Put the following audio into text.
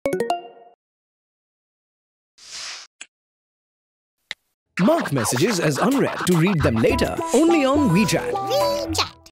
Mark messages as unread to read them later, only on WeChat. WeChat.